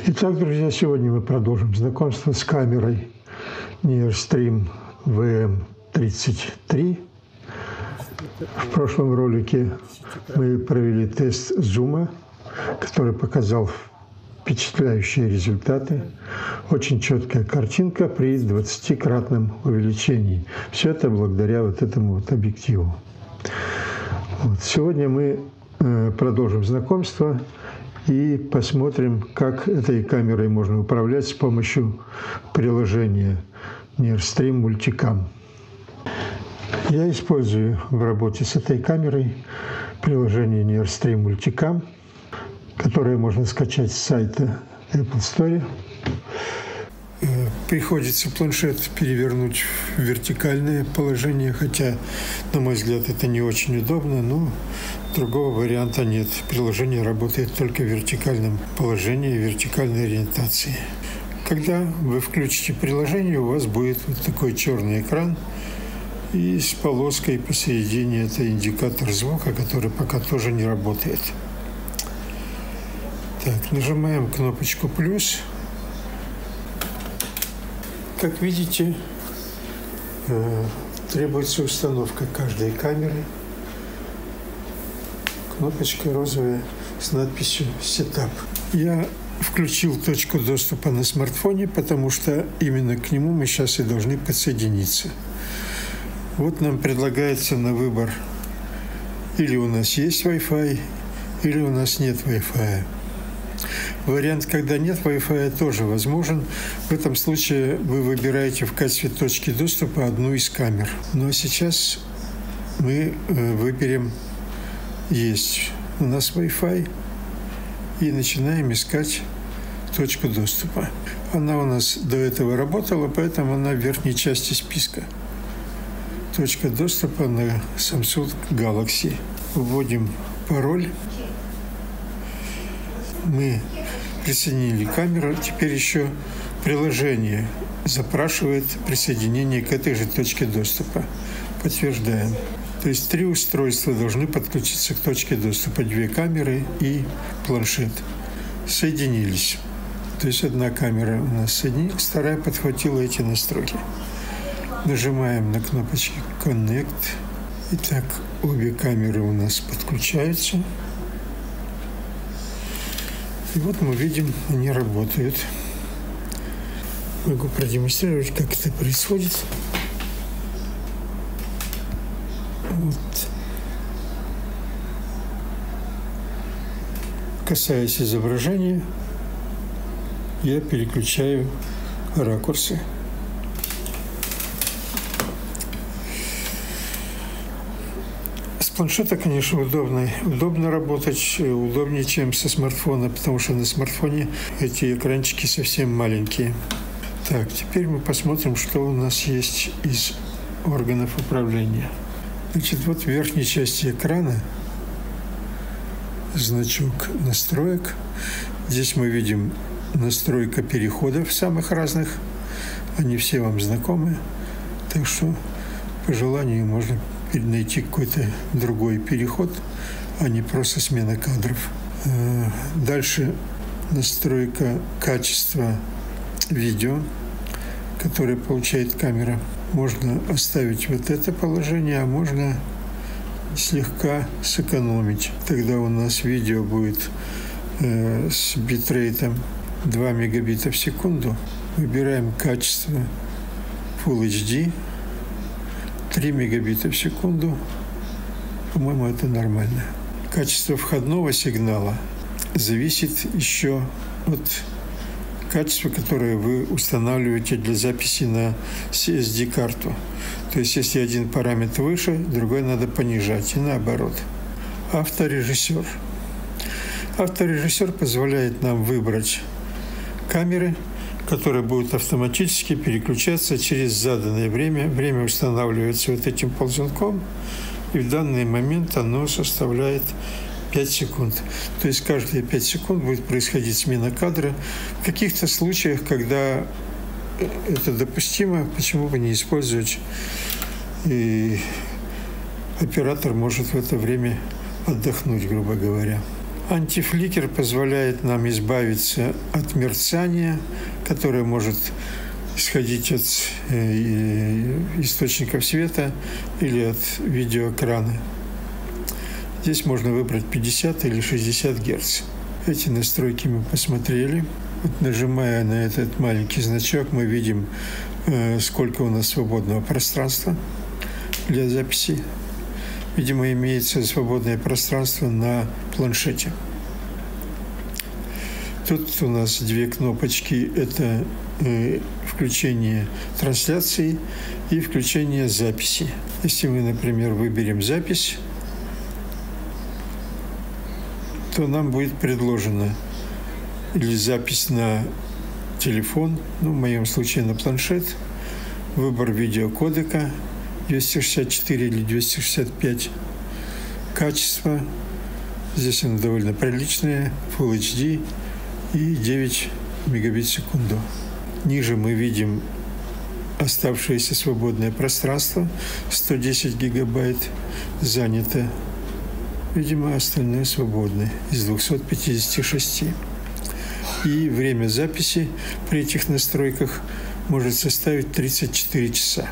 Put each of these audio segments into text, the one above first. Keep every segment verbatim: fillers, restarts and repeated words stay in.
Итак, друзья, сегодня мы продолжим знакомство с камерой Nearstream вэ эм тридцать три. В прошлом ролике мы провели тест зума, который показал впечатляющие результаты. Очень четкая картинка при двадцатикратном увеличении. Все это благодаря вот этому вот объективу. Вот. Сегодня мы э, продолжим знакомство и посмотрим, как этой камерой можно управлять с помощью приложения Nearstream Multicam. Я использую в работе с этой камерой приложение Nearstream Multicam, которое можно скачать с сайта Apple Store. Приходится планшет перевернуть в вертикальное положение, хотя, на мой взгляд, это не очень удобно, но другого варианта нет. Приложение работает только в вертикальном положении, в вертикальной ориентации. Когда вы включите приложение, у вас будет вот такой черный экран, и с полоской посередине это индикатор звука, который пока тоже не работает. Так, нажимаем кнопочку «плюс». Как видите, требуется установка каждой камеры. Кнопочка розовая с надписью «Setup». Я включил точку доступа на смартфоне, потому что именно к нему мы сейчас и должны подсоединиться. Вот нам предлагается на выбор: или у нас есть Wi-Fi, или у нас нет Wi-Fi. Вариант, когда нет Wi-Fi, тоже возможен. В этом случае вы выбираете в качестве точки доступа одну из камер. Ну а сейчас мы выберем «Есть». У нас Wi-Fi. И начинаем искать точку доступа. Она у нас до этого работала, поэтому она в верхней части списка. Точка доступа на Samsung Galaxy. Вводим пароль. Мы присоединили камеру. Теперь еще приложение запрашивает присоединение к этой же точке доступа. Подтверждаем. То есть три устройства должны подключиться к точке доступа. Две камеры и планшет. Соединились. То есть одна камера у нас соединилась, вторая подхватила эти настройки. Нажимаем на кнопочки «Connect». Итак, обе камеры у нас подключаются. И вот мы видим, они работают. Могу продемонстрировать, как это происходит. Вот. Касаясь изображения, я переключаю ракурсы. С планшета, конечно, удобно, удобно работать, удобнее, чем со смартфона, потому что на смартфоне эти экранчики совсем маленькие. Так, теперь мы посмотрим, что у нас есть из органов управления. Значит, вот в верхней части экрана значок настроек. Здесь мы видим настройка переходов самых разных. Они все вам знакомы. Так что по желанию можно найти какой-то другой переход, а не просто смена кадров. Дальше настройка качества видео, которое получает камера. Можно оставить вот это положение, а можно слегка сэкономить. Тогда у нас видео будет э, с битрейтом два мегабита в секунду. Выбираем качество Full эйч ди, три мегабита в секунду. По-моему, это нормально. Качество входного сигнала зависит еще от качества, которое вы устанавливаете для записи на си эс ди-карту. То есть, если один параметр выше, другой надо понижать, и наоборот. Авторежиссер. Авторежиссер позволяет нам выбрать камеры, которые будут автоматически переключаться через заданное время. Время устанавливается вот этим ползунком, и в данный момент оно составляет пять секунд. То есть каждые пять секунд будет происходить смена кадра. В каких-то случаях, когда это допустимо, почему бы не использовать, и оператор может в это время отдохнуть, грубо говоря. Антифликер позволяет нам избавиться от мерцания, которое может исходить от э, источников света или от видеоэкрана. Здесь можно выбрать пятьдесят или шестьдесят герц. Эти настройки мы посмотрели. Вот, нажимая на этот маленький значок, мы видим, э, сколько у нас свободного пространства для записи. Видимо, имеется свободное пространство на планшете. Тут у нас две кнопочки. Это э, включение трансляции и включение записи. Если мы, например, выберем запись, то нам будет предложено или запись на телефон, ну, в моем случае на планшет, выбор видеокодека двести шестьдесят четыре или двести шестьдесят пять, качество, здесь оно довольно приличное, Full эйч ди и девять мегабит в секунду. Ниже мы видим оставшееся свободное пространство, сто десять гигабайт занято. Видимо, остальное свободное из двухсот пятидесяти шести. И время записи при этих настройках может составить тридцать четыре часа.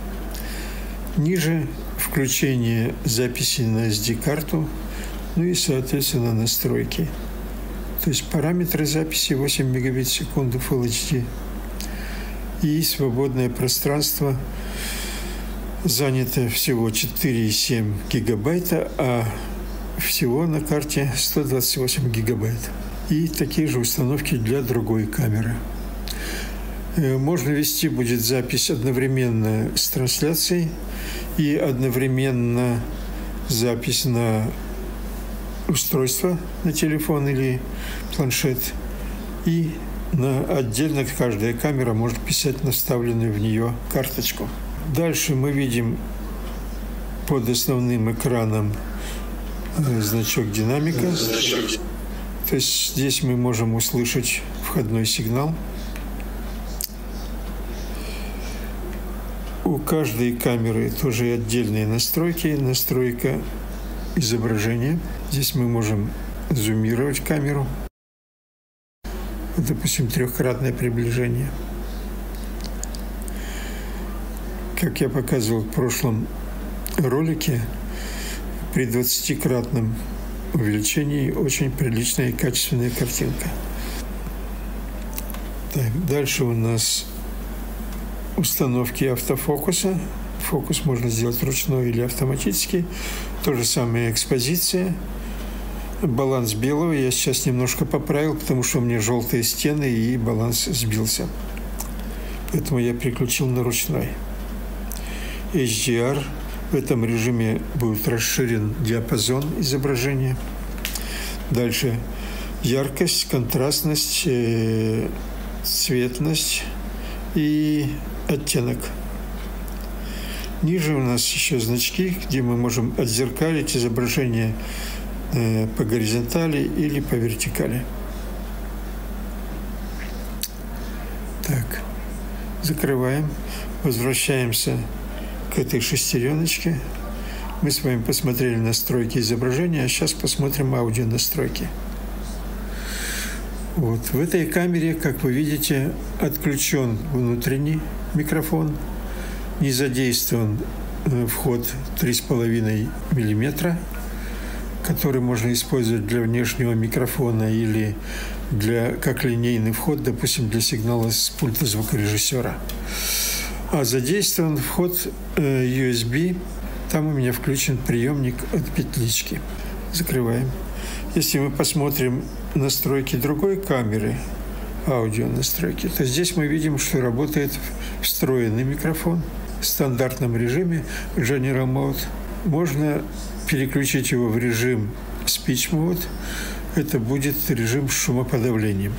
Ниже включение записи на эс ди-карту, ну и, соответственно, настройки. То есть параметры записи восемь мегабит в секунду Full эйч ди и свободное пространство занято всего четыре и семь гигабайта, а всего на карте сто двадцать восемь гигабайт. И такие же установки для другой камеры. Можно вести будет запись одновременно с трансляцией и одновременно запись на устройство, на телефон или планшет. И на, отдельно каждая камера может писать на вставленную в нее карточку. Дальше мы видим под основным экраном значок динамика. То есть здесь мы можем услышать входной сигнал. У каждой камеры тоже отдельные настройки. Настройка изображения. Здесь мы можем зумировать камеру. Вот, допустим, трехкратное приближение. Как я показывал в прошлом ролике, при двадцатикратном увеличении очень приличная и качественная картинка. Так, дальше у нас установки автофокуса. Фокус можно сделать ручной или автоматически. То же самое экспозиция. Баланс белого я сейчас немножко поправил, потому что у меня желтые стены и баланс сбился. Поэтому я переключил на ручной. эйч ди ар. В этом режиме будет расширен диапазон изображения. Дальше яркость, контрастность, э, цветность и оттенок. Ниже у нас еще значки, где мы можем отзеркалить изображение э, по горизонтали или по вертикали. Так, закрываем, возвращаемся к этой шестереночке. Мы с вами посмотрели настройки изображения, а сейчас посмотрим аудио настройки. Вот. В этой камере, как вы видите, отключен внутренний микрофон, не задействован вход три с половиной миллиметра, который можно использовать для внешнего микрофона или для, как линейный вход, допустим, для сигнала с пульта звукорежиссера. А задействован вход э, ю эс би. Там у меня включен приемник от петлички. Закрываем. Если мы посмотрим настройки другой камеры, аудио настройки, то здесь мы видим, что работает встроенный микрофон в стандартном режиме General Mode. Можно переключить его в режим Speech Mode. Это будет режим с шумоподавлением.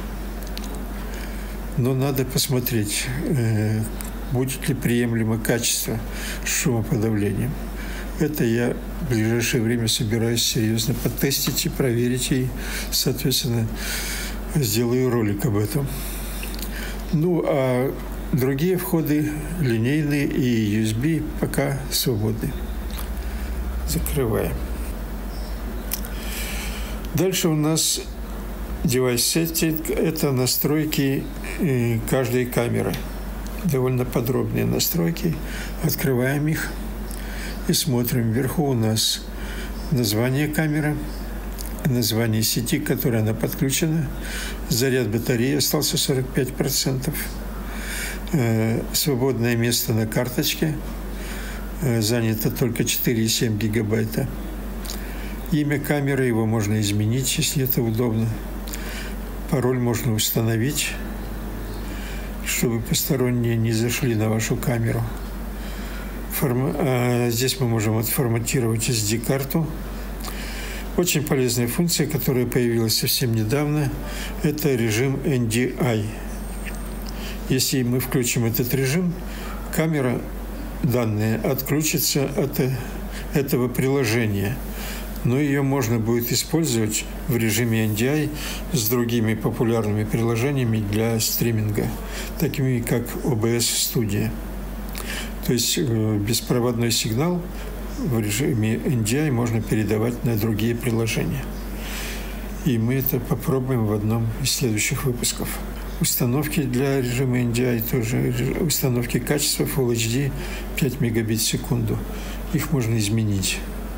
Но надо посмотреть, э, будет ли приемлемо качество с шумоподавлением. Это я в ближайшее время собираюсь серьезно потестить и проверить, и, соответственно, сделаю ролик об этом. Ну, а другие входы, линейные и ю эс би, пока свободны. Закрываем. Дальше у нас Device Setting – это настройки каждой камеры. Довольно подробные настройки. Открываем их и смотрим. Вверху у нас название камеры, название сети, к которой она подключена. Заряд батареи остался сорок пять процентов. Свободное место на карточке. Занято только четыре и семь гигабайта. Имя камеры, его можно изменить, если это удобно. Пароль можно установить, чтобы посторонние не зашли на вашу камеру. Форма... А здесь мы можем отформатировать эс ди-карту. Очень полезная функция, которая появилась совсем недавно, это режим эн ди ай. Если мы включим этот режим, камера данные отключится от этого приложения. Но ее можно будет использовать в режиме эн ди ай с другими популярными приложениями для стриминга, такими как о бэ эс Studio. То есть беспроводной сигнал в режиме эн ди ай можно передавать на другие приложения. И мы это попробуем в одном из следующих выпусков. Установки для режима эн ди ай тоже, установки качества Full эйч ди пять мегабит в секунду. Их можно изменить.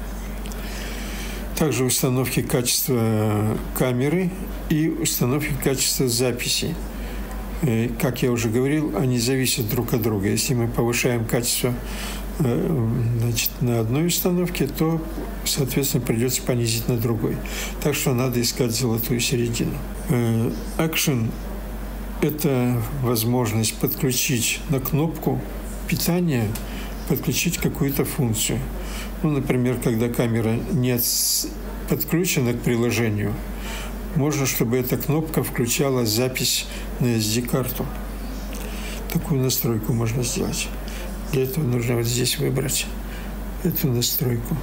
Также установки качества камеры и установки качества записи. Как я уже говорил, они зависят друг от друга. Если мы повышаем качество, значит, на одной установке, то, соответственно, придется понизить на другой. Так что надо искать золотую середину. Action – это возможность подключить на кнопку питания, подключить какую-то функцию. Ну, например, когда камера не подключена к приложению, можно, чтобы эта кнопка включала запись на эс ди-карту. Такую настройку можно сделать. Для этого нужно вот здесь выбрать эту настройку.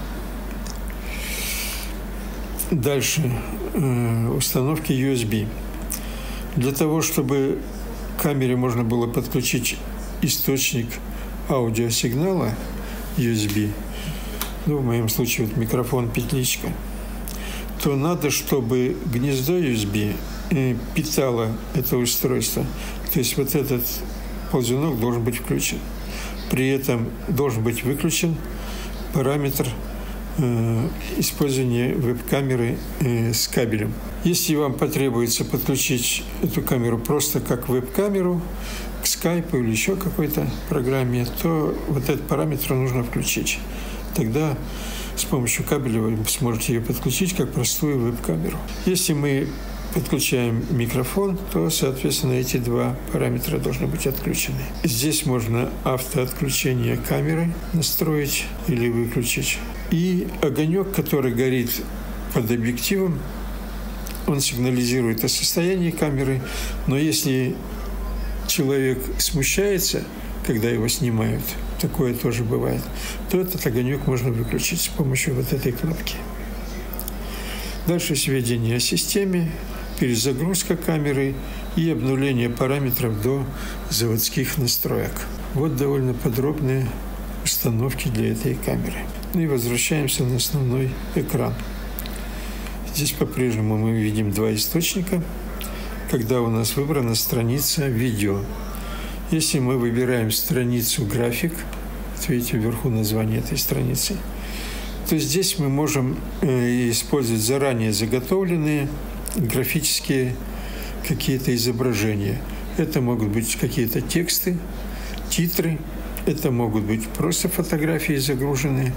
Дальше. Установки ю эс би. Для того, чтобы к камере можно было подключить источник аудиосигнала ю эс би, ну, в моем случае вот микрофон петличка, то надо, чтобы гнездо ю эс би питало это устройство. То есть вот этот ползунок должен быть включен. При этом должен быть выключен параметр э, использования веб-камеры э, с кабелем. Если вам потребуется подключить эту камеру просто как веб-камеру к скайпу или еще какой-то программе, то вот этот параметр нужно включить. Тогда с помощью кабеля вы сможете ее подключить как простую веб-камеру. Если мы подключаем микрофон, то, соответственно, эти два параметра должны быть отключены. Здесь можно автоотключение камеры настроить или выключить. И огонек, который горит под объективом, он сигнализирует о состоянии камеры, но если человек смущается, когда его снимают, такое тоже бывает, то этот огонек можно выключить с помощью вот этой кнопки. Дальше сведения о системе, перезагрузка камеры и обнуление параметров до заводских настроек. Вот довольно подробные установки для этой камеры. Ну и возвращаемся на основной экран. Здесь по-прежнему мы видим два источника, когда у нас выбрана страница видео. Если мы выбираем страницу график, вот видите вверху название этой страницы, то здесь мы можем использовать заранее заготовленные графические какие-то изображения. Это могут быть какие-то тексты, титры, это могут быть просто фотографии загруженные.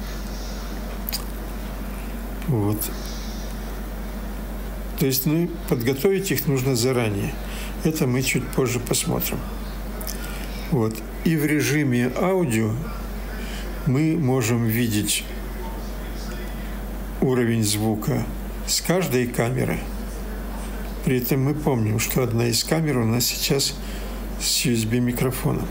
Вот. То есть, ну, подготовить их нужно заранее. Это мы чуть позже посмотрим. Вот. И в режиме аудио мы можем видеть уровень звука с каждой камеры. При этом мы помним, что одна из камер у нас сейчас с ю эс би-микрофоном.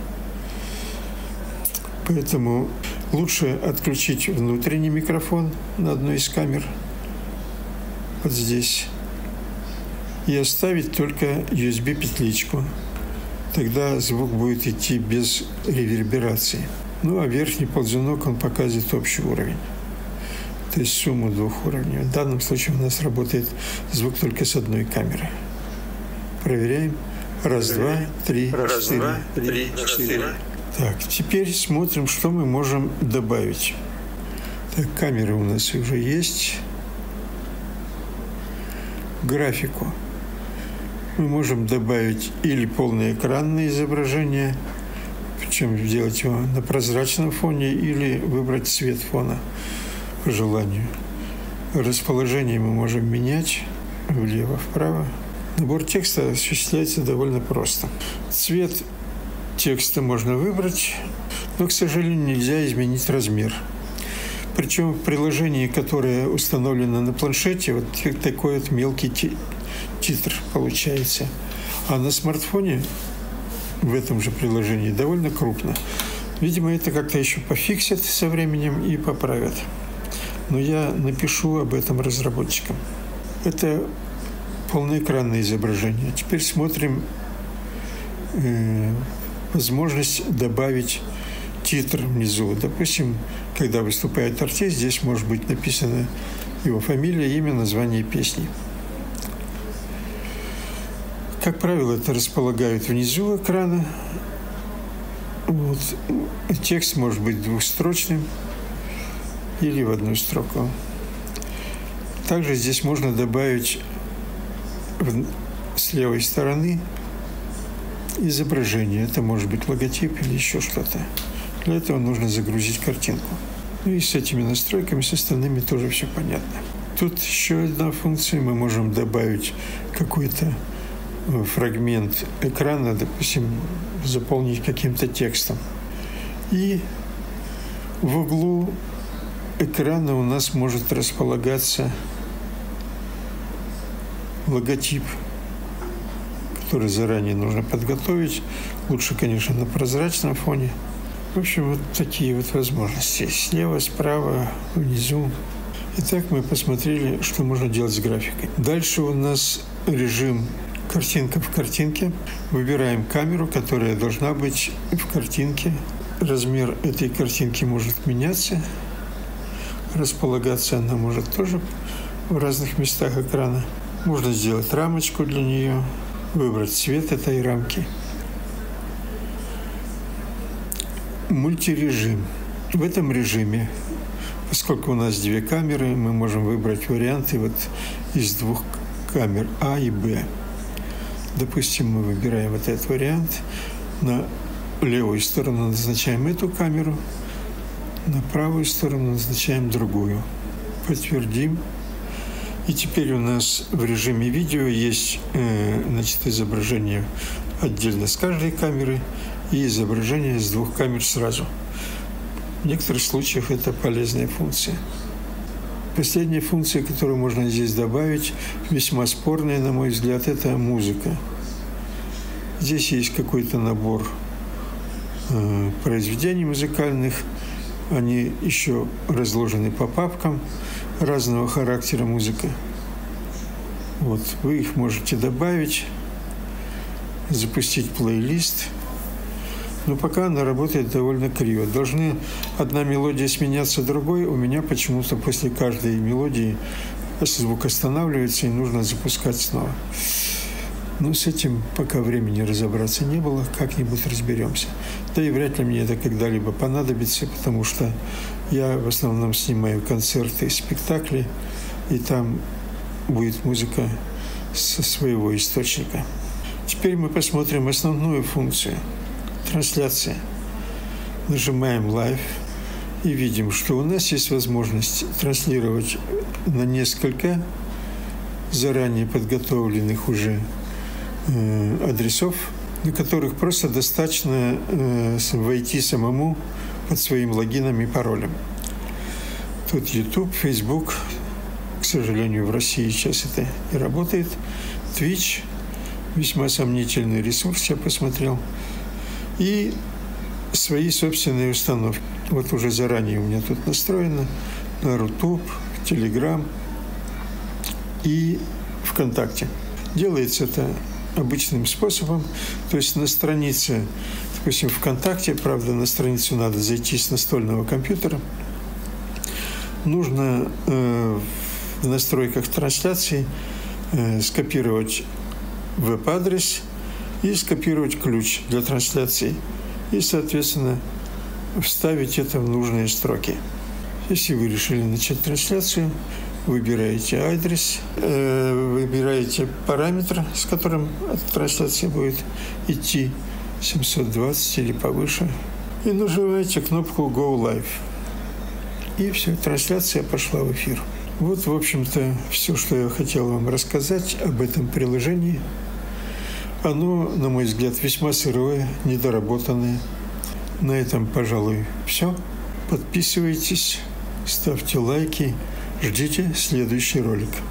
Поэтому лучше отключить внутренний микрофон на одной из камер, вот здесь, и оставить только ю эс би-петличку. Тогда звук будет идти без реверберации. Ну, а верхний ползунок, он показывает общий уровень. то есть сумму двух уровней. В данном случае у нас работает звук только с одной камеры. Проверяем. Раз, два, три, Раз, четыре. два, три, четыре. Так, теперь смотрим, что мы можем добавить. Так, камеры у нас уже есть. Графику. Мы можем добавить или полноэкранное изображение, причем сделать его на прозрачном фоне, или выбрать цвет фона по желанию. Расположение мы можем менять влево-вправо. Набор текста осуществляется довольно просто. Цвет текста можно выбрать, но, к сожалению, нельзя изменить размер. Причем в приложении, которое установлено на планшете, вот такой вот мелкий титр получается. А на смартфоне в этом же приложении довольно крупно. Видимо, это как-то еще пофиксят со временем и поправят. Но я напишу об этом разработчикам. Это полноэкранное изображение. Теперь смотрим э, возможность добавить титр внизу. Допустим, когда выступает артист, здесь может быть написано его фамилия, имя, название песни. Как правило, это располагают внизу экрана. Вот. Текст может быть двухстрочным или в одну строку. Также здесь можно добавить с левой стороны изображение. Это может быть логотип или еще что-то. Для этого нужно загрузить картинку. Ну и с этими настройками, с остальными тоже все понятно. Тут еще одна функция. Мы можем добавить какой-то фрагмент экрана, допустим, заполнить каким-то текстом. И в углу экрана у нас может располагаться логотип, который заранее нужно подготовить. Лучше, конечно, на прозрачном фоне. В общем, вот такие вот возможности. Слева, справа, внизу. Итак, мы посмотрели, что можно делать с графикой. Дальше у нас режим картинка в картинке. Выбираем камеру, которая должна быть в картинке. Размер этой картинки может меняться. Располагаться она может тоже в разных местах экрана. Можно сделать рамочку для нее, выбрать цвет этой рамки. Мультирежим. В этом режиме, поскольку у нас две камеры, мы можем выбрать варианты вот из двух камер А и Б. Допустим, мы выбираем вот этот вариант. На левую сторону назначаем эту камеру, на правую сторону назначаем другую. Подтвердим. И теперь у нас в режиме видео есть э, значит, изображение отдельно с каждой камеры и изображение с двух камер сразу. В некоторых случаях это полезная функция. Последняя функция, которую можно здесь добавить, весьма спорная, на мой взгляд, это музыка. Здесь есть какой-то набор э, произведений музыкальных. Они еще разложены по папкам разного характера музыка. Вот, вы их можете добавить, запустить плейлист. Но пока она работает довольно криво. Должны одна мелодия сменяться другой. У меня почему-то после каждой мелодии звук останавливается и нужно запускать снова. Но с этим пока времени разобраться не было. Как-нибудь разберемся. Да и вряд ли мне это когда-либо понадобится, потому что я в основном снимаю концерты, спектакли, и там будет музыка со своего источника. Теперь мы посмотрим основную функцию. Трансляция. Нажимаем Live и видим, что у нас есть возможность транслировать на несколько заранее подготовленных уже э, адресов, на которых просто достаточно э, войти самому под своим логином и паролем. Тут YouTube, Facebook. К сожалению, в России сейчас это не работает. Twitch. Весьма сомнительный ресурс, я посмотрел. И свои собственные установки. Вот уже заранее у меня тут настроено на Рутуб, Telegram и ВКонтакте. Делается это обычным способом. То есть на странице, допустим, ВКонтакте, правда, на страницу надо зайти с настольного компьютера. нужно э, в настройках трансляции э, скопировать веб-адрес и скопировать ключ для трансляции. И, соответственно, вставить это в нужные строки. Если вы решили начать трансляцию, выбираете адрес, э, выбираете параметр, с которым трансляция будет идти, семьсот двадцать или повыше, и нажимаете кнопку «Go Live». И все, трансляция пошла в эфир. Вот, в общем-то, все, что я хотел вам рассказать об этом приложении. Оно, на мой взгляд, весьма сырое, недоработанное. На этом, пожалуй, все. Подписывайтесь, ставьте лайки, ждите следующий ролик.